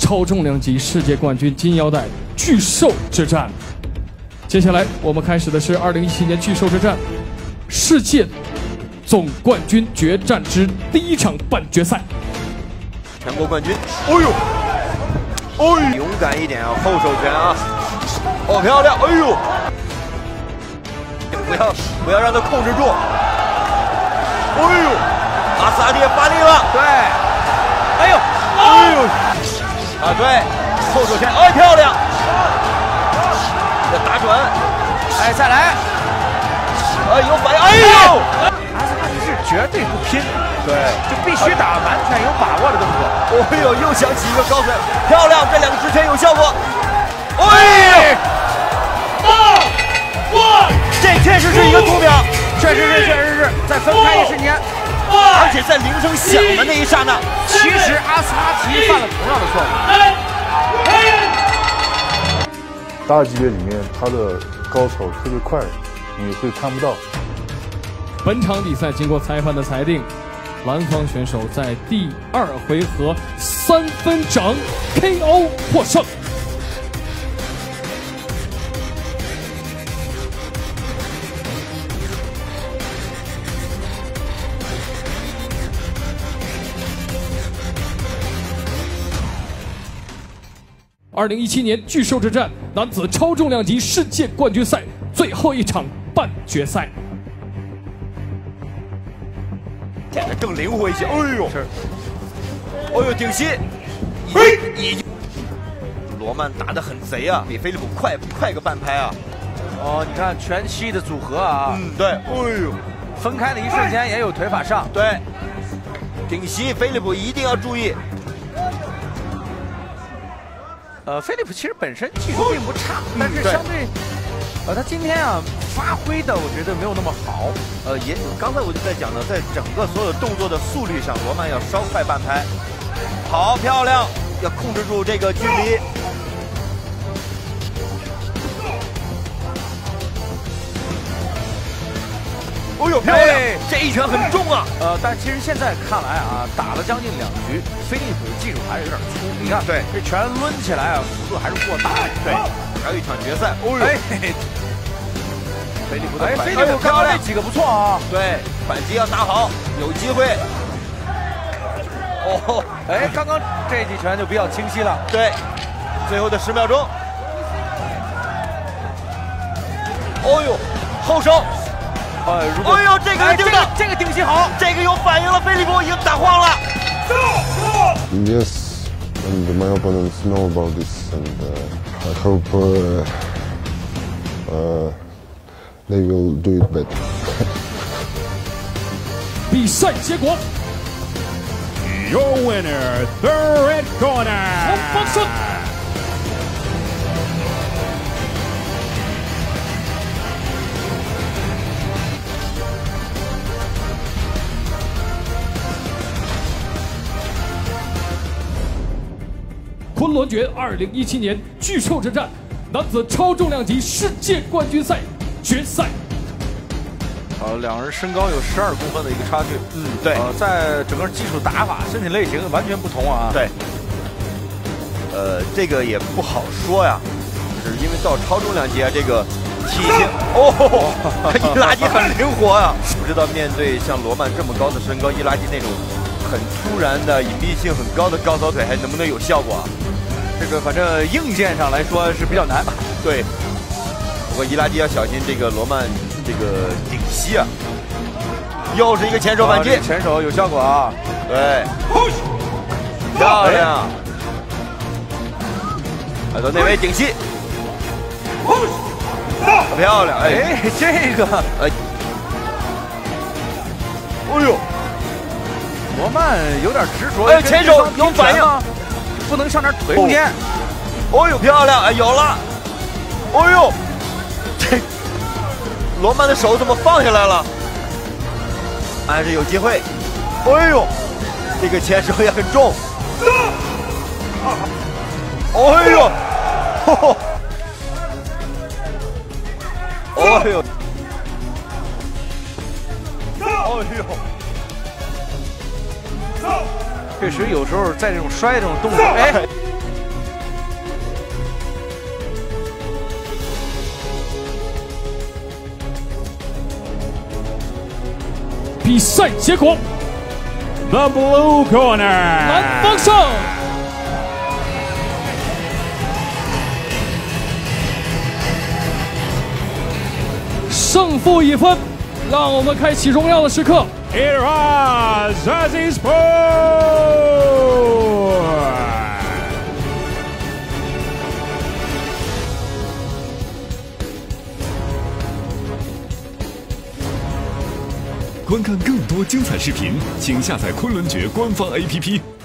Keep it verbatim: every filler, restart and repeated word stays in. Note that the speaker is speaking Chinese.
超重量级世界冠军金腰带巨兽之战。接下来我们开始的是二零一七年巨兽之战世界总冠军决战之第一场半决赛。 全国冠军，哦呦，哦，勇敢一点啊，后手拳啊，哦，漂亮，哎呦，不要不要让他控制住，哎呦，阿萨迪发力了，对，哎呦，哎呦，啊对，后手拳，哎漂亮，要打准，哎再来，哎有反应，哎呦， 阿萨迪是绝对不拼。 对， 就必须打完全有把握的动作。 哦呦，又想起一个高水，漂亮！这两个直拳有效果。哎呦！哇哇！这确实是一个读秒， 确实是，确实是在分开一瞬间， 而且在铃声响的那一刹那， 其实阿斯哈提犯了同样的错误。 大级别里面，他的高手特别快，你会看不到。 本场比赛经过裁判的裁定。 蓝方选手在第二回合三分掌 K O 获胜。二零一七年巨兽之战男子超重量级世界冠军赛最后一场半决赛。 显得更灵活一些。哎呦，是，哦呦，顶膝，嘿，已经，罗曼打得很贼啊，比菲利普快快个半拍啊。 哦，你看全膝的组合啊， 嗯，对，哎呦， 分开的一瞬间也有腿法上， 对，顶膝，菲利普一定要注意。 呃，菲利普其实本身技术并不差，嗯、但是相对。 呃，他今天啊发挥的，我觉得没有那么好。 呃，也刚才我就在讲呢，在整个所有动作的速率上，罗曼要稍快半拍。好，漂亮，要控制住这个距离。哦呦，漂亮！这一拳很重啊。 呃，但其实现在看来啊，打了将近两局，菲利普的技术还是有点粗。你看， 对， 这拳抡起来啊，幅度还是过大。 对，还有一场决赛。哦呦。哎 菲利普的哎，菲利普刚刚这几个不错啊， 对，反击要打好，有机会。哦， 哎，刚刚这几拳就比较清晰了。 对，最后的十秒钟。哦呦，后手。 哎， 哎呦，这个哎， 这个这个顶膝好， 这个有反应了，菲利普已经打晃了。 Yes, and my opponents know about this, and uh, I hope. Uh, uh, They will do it better. 比赛结果 ，Your winner, the red corner. 洪方顺。昆仑决二零一七年巨兽之战男子超重量级世界冠军赛。 决赛， 呃，两人身高有十二公分的一个差距， 嗯，对， 呃，在整个技术打法、身体类型完全不同啊， 对，呃，这个也不好说呀，就是因为到超重量级啊，这个体型，哦，伊拉基很灵活啊，不知道面对像罗曼这么高的身高，伊拉基那种很突然的隐蔽性很高的高扫腿，还能不能有效果啊？ 这个反正硬件上来说是比较难， 对。 不过伊拉基要小心这个罗曼这个顶膝啊，又是一个前手反击， 啊、前手有效果啊， 对，漂亮，来到内围顶膝，漂亮，哎， 哎这个， 哎，哎呦， 罗曼有点执着， 哎，前手有反应， 不能上点腿中间， 哦呦，漂亮，哎，有了，哦呦。 这罗曼的手怎么放下来了？还是有机会。哎呦，这个前手也很重。哎呦，哦，哎呦，哎呦， 确实有时候在这种摔这种动作，哎， 比赛结果 The blue corner， 南方胜。胜负已分，让我们开启荣耀的时刻。 It was Zazie Sport。 观看更多精彩视频，请下载昆仑决官方 A P P。